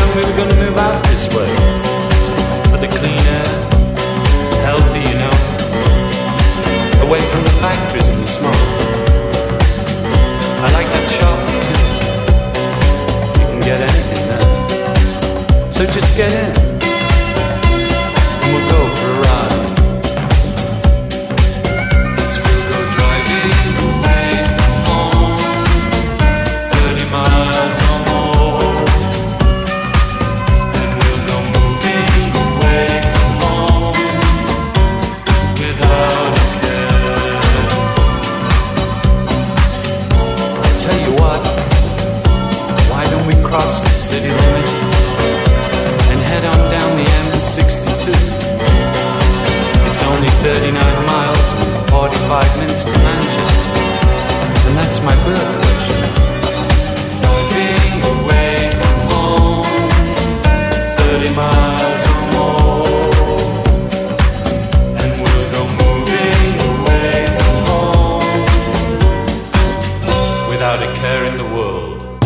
we were gonna move out this way for the clean air, healthy, you know, away from the factories and the smoke. I like that shop too. You can get anything there. So just get in and we'll go for a ride. Yes, we'll go driving away from home, 30 miles or more. And we'll go moving away from home without a care. I'll tell you what, why don't we cross the city limit and head on down the M62? It's only 39 miles and 45 minutes to Manchester, and that's my birthplace. Driving away from home, 30 miles or more, and we'll go moving away from home without a care in the world.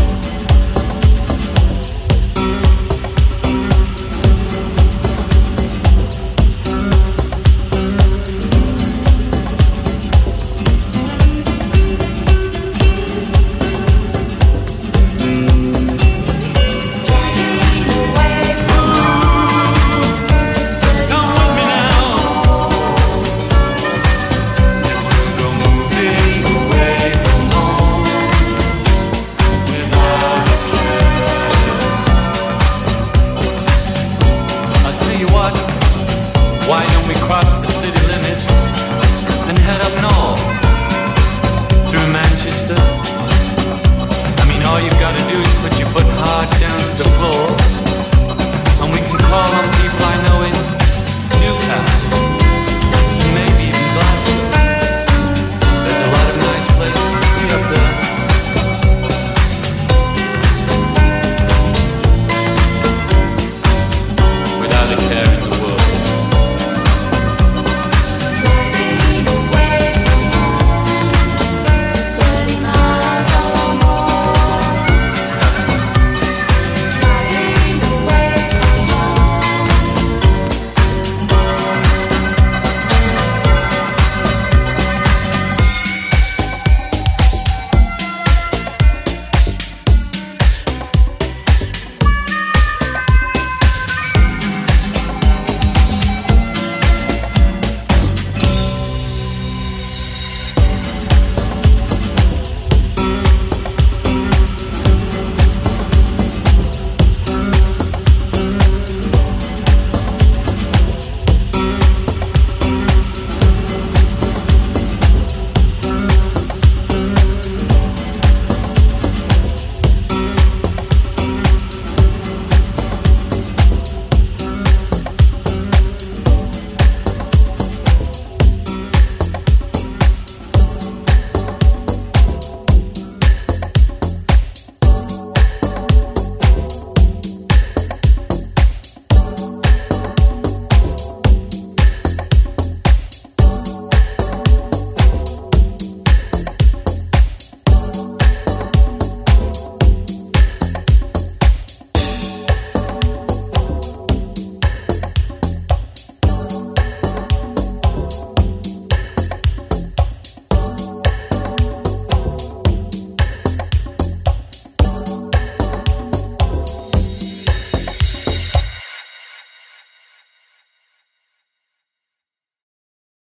Why don't we cross the city limit and head up north through Manchester? I mean, all you've got to do is put your foot hard down to the floor